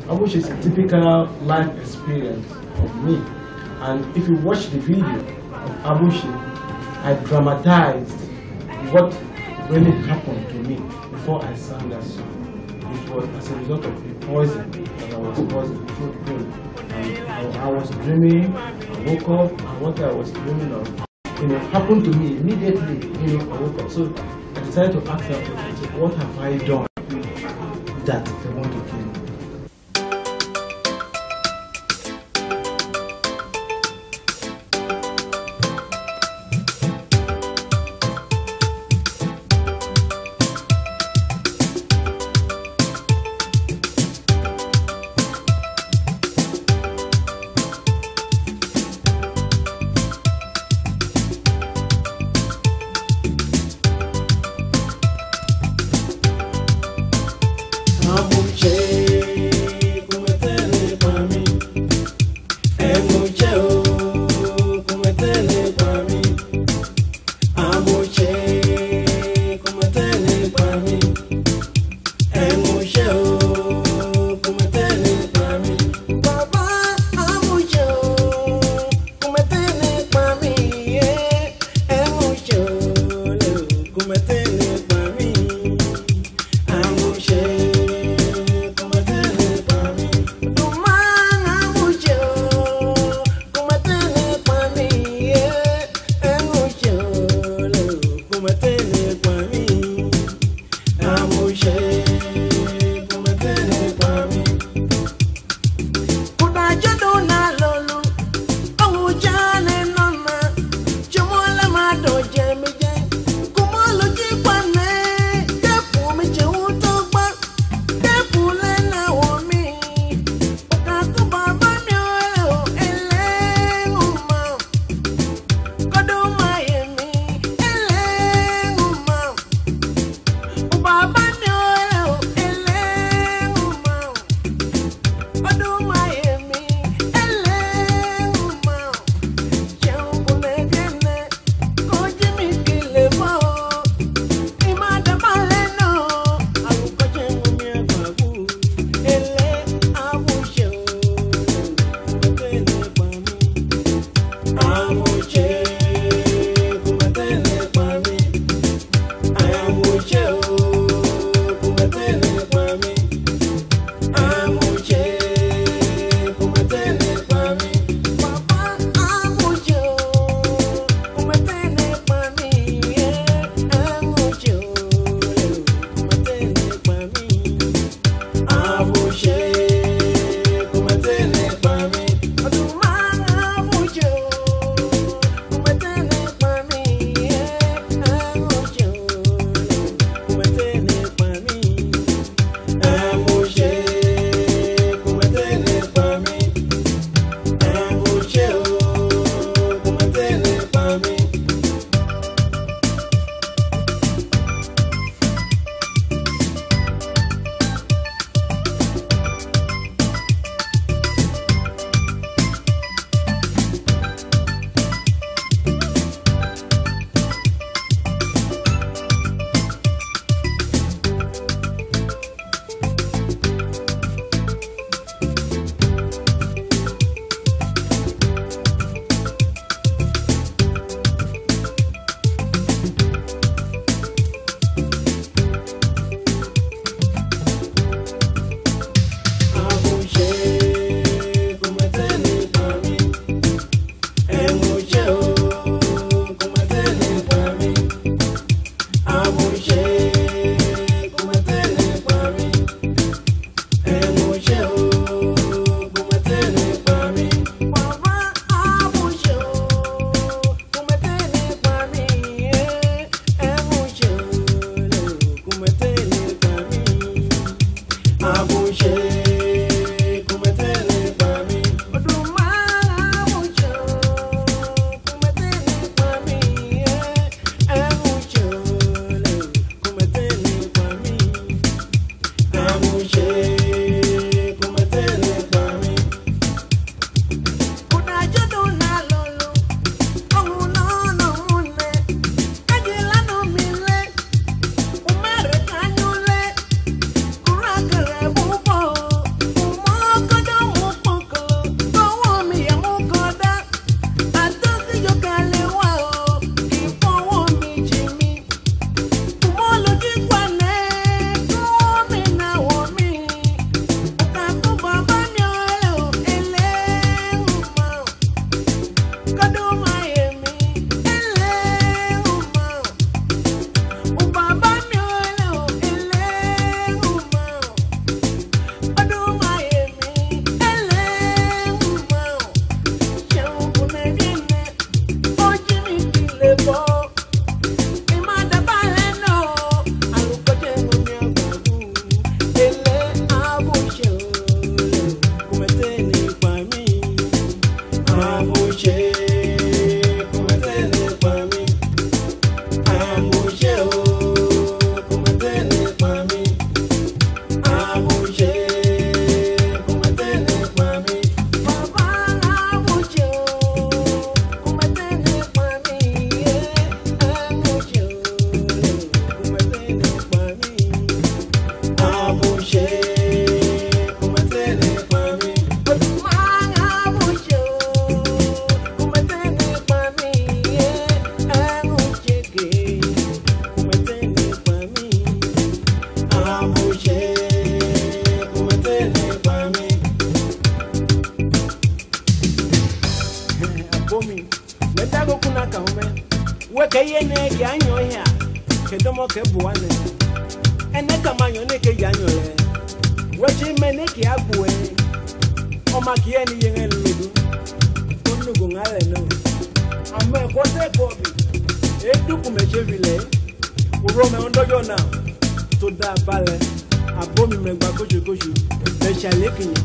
Abuche is a typical life experience of me. And if you watch the video of Abuche, I dramatized what really happened to me before I sang that song. It was as a result of a poison that I was poisoned through dream. And I was dreaming, I woke up, and what I was dreaming of, happened to me immediately. I woke up. So I decided to ask her, what have I done that they want to kill me? Kayene Ganyo here, Kedomo Kebuane, and Nekamanyo Neke Yanyo. What you make Abue, or Makiani and Ludu, Kunugunale no. I'm a quarter Bobby, a Dukumechevile, Urome Ondoyo now, to that ballet, a bomb in Bakushu, they shall lick you.